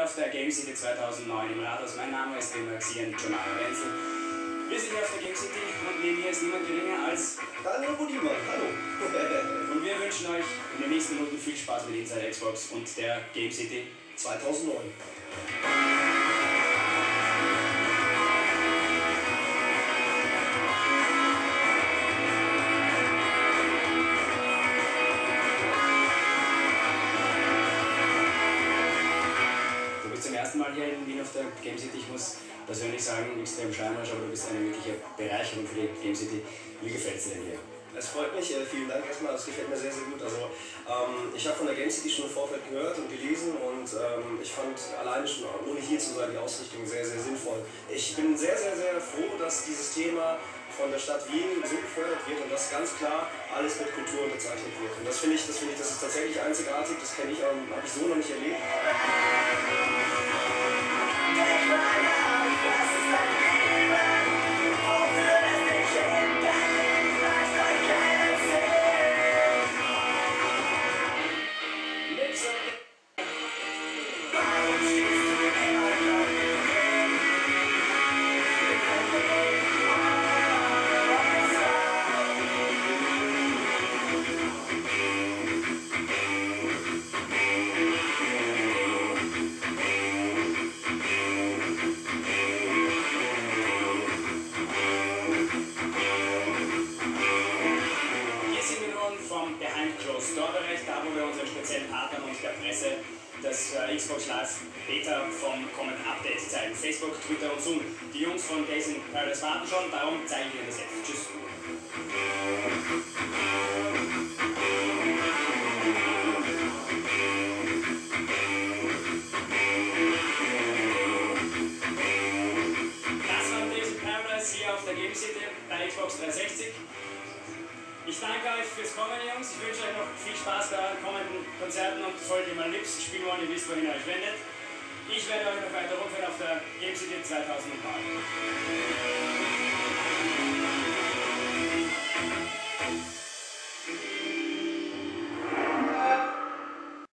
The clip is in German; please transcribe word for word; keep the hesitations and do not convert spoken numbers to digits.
Auf der Game City zweitausendneun im Rathaus. Mein Name ist Xian Jamal Wenzel. Wir sind hier auf der Game City und neben mir ist niemand geringer als Daniel Budiman. Hallo. Und wir wünschen euch in den nächsten Minuten viel Spaß mit Inside Xbox und der Game City zweitausendneun. Mal hier in Wien auf der Game City. Ich muss persönlich sagen, extrem scheinbar, aber du bist eine wirkliche Bereicherung für die Game City. Wie gefällt es dir denn hier? Es freut mich, vielen Dank erstmal, es gefällt mir sehr, sehr gut. Also, ähm, ich habe von der Game City schon im Vorfeld gehört und gelesen und ähm, ich fand alleine schon, ohne hier zu sein, die Ausrichtung sehr, sehr sinnvoll. Ich bin sehr, sehr, sehr froh, dass dieses Thema von der Stadt Wien so gefördert wird und dass ganz klar alles mit Kultur unterzeichnet wird. Und das finde ich, das finde ich, das ist tatsächlich einzigartig, das kenne ich, ähm, habe ich so noch nicht erlebt. Store-Bereich, da wo wir unseren speziellen Partnern und der Presse das äh, Xbox Live Beta vom kommenden Update zeigen. Facebook, Twitter und Zoom. Die Jungs von Days in Paradise warten schon, darum zeige ich Ihnen das jetzt. Tschüss. Das war Days in Paradise hier auf der Game City bei Xbox dreihundertsechzig. Ich danke euch fürs Kommen, Jungs. Ich wünsche euch noch viel Spaß bei euren kommenden Konzerten und solltet ihr mal Lips spielen wollen, ihr wisst, wohin ihr euch wendet. Ich werde euch noch weiter rumführen auf der Game City zweitausendneun.